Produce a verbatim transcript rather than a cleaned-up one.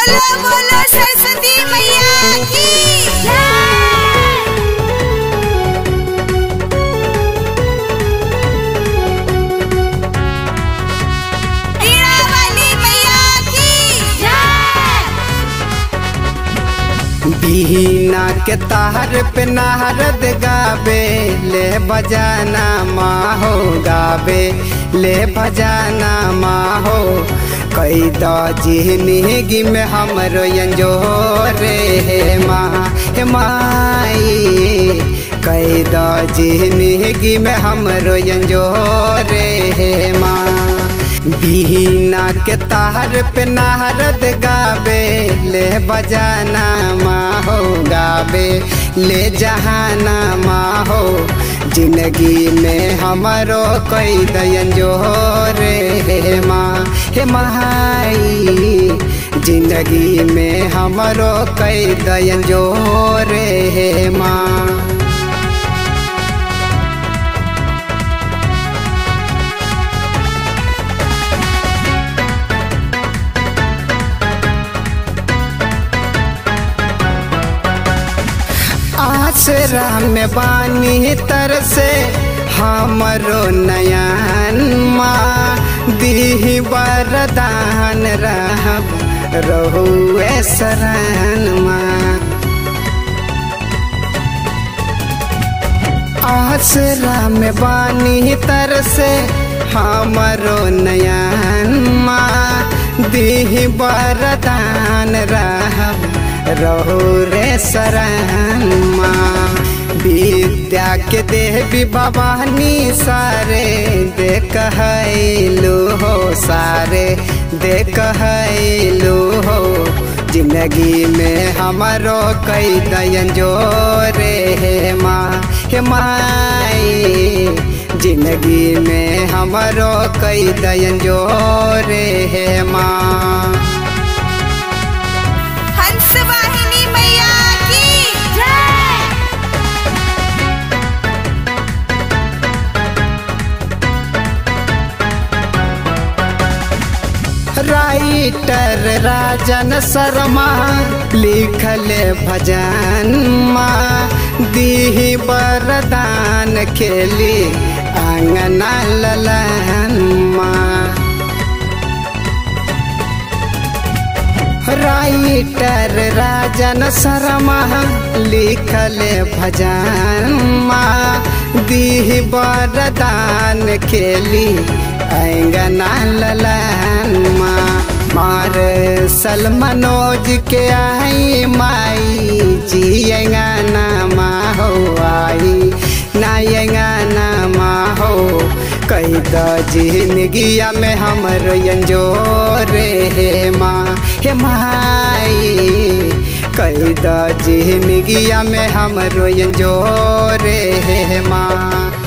बोलो बोलो सरस्वती मैया की जय। वीणा वाली मैया की जय। बीना के तार पे नारद गावे ले बजाना माहो गावे ले बजाना माहो कई जिंदगी में हमरो अंजोरे हे माँ हे माई कई जिंदगी में हमरो अंजोरे हे माँ। बीना के तार पे नारद गावे ले बजाना माहो गावे ले जहाना माहो जिंदगी में हमारो कोई दयन जोरे हे माँ हे माई जिंदगी में हमारो कोई दयन जोरे हे माँ। आसरा में बानी तरसे हमरो नयन माँ दी वरदान रहब रहुए शरण माँ। आसरा में बानी तरसे हमरो नयन माँ दी वरदान रहब रहु रे शरण माँ। विद्या के देवी भवानी सारे देख लो हो सारे देख लो हो जिंदगी में हमारो कई दयन जोरे हे माँ हे माई जिंदगी में हमारो कई दयन जोरे हे माँ। वाहिनी मैया की जय। राइटर राजन शर्मा लिखले भजन माँ दी वरदान खेली आंगना ललन माँ। राइटर राजन शर्मा लिखले भजन माँ दी वरदान खेली आंगना ललन माँ। मार सल मनोज के आई माई जियंगाना माँ हो आई नायंगाना माँ हो कई जिंदगिया में हमर अंजोरे हे माँ हे माई कई जिंदगिया में हमरो अंजोरे हे माँ।